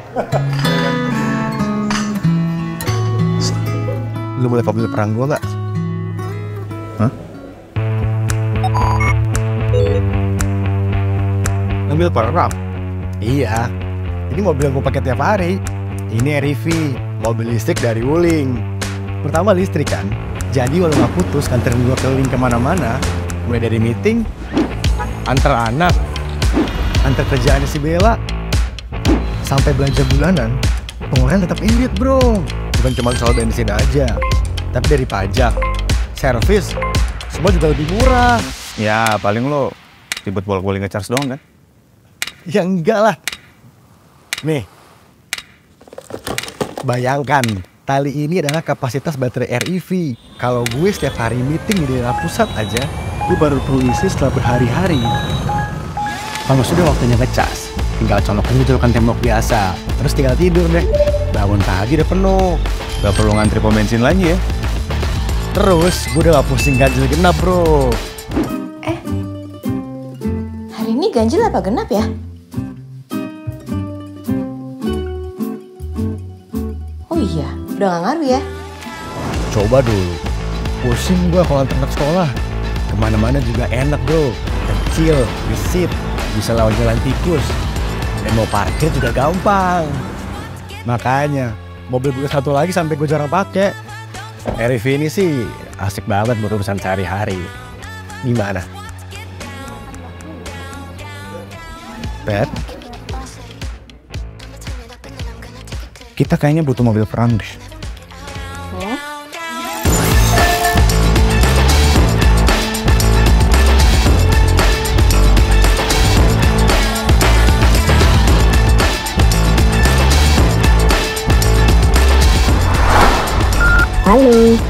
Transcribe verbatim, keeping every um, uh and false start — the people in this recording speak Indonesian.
Lu boleh mobil perang gua nggak? Hah? Mobil perang? Iya. Ini mobil yang gua pakai tiap hari. Ini R E V, mobil listrik dari Wuling. Pertama listrik kan, jadi walau nggak putus nganterin gua keliling kemana-mana. Mulai dari meeting, antar anak, antar kerjaannya si Bella, sampai belanja bulanan. Pengeluaran tetap irit bro. Bukan cuma soal bensin aja, tapi dari pajak, servis, semua juga lebih murah. Ya paling lo ribet bolak-balik nge-charge doang kan? Ya enggak lah. Nih, bayangkan tali ini adalah kapasitas baterai R E V. Kalau gue setiap hari meeting di daerah pusat aja, gue baru perlu isi setelah berhari-hari. Kalau sudah waktunya ngecas, tinggal colokin colokan tembok biasa, terus tinggal tidur deh. Bangun pagi udah penuh. Gak perlu ngantri pom bensin lagi ya? Terus gue udah gak pusing ganjil genap bro. Eh, hari ini ganjil apa genap ya? Oh iya, udah gak ngaruh ya? Coba dulu. Pusing gue kalau antar anak sekolah. Kemana-mana juga enak bro. Kecil, gesit, bisa lawan jalan tikus. Dan mau parkir juga gampang. Makanya mobil gue satu lagi sampai gue jarang pakai. R E V ini sih asik banget buat urusan sehari-hari. Gimana? Pet? Kita kayaknya butuh mobil perang deh. Hmm? Halo.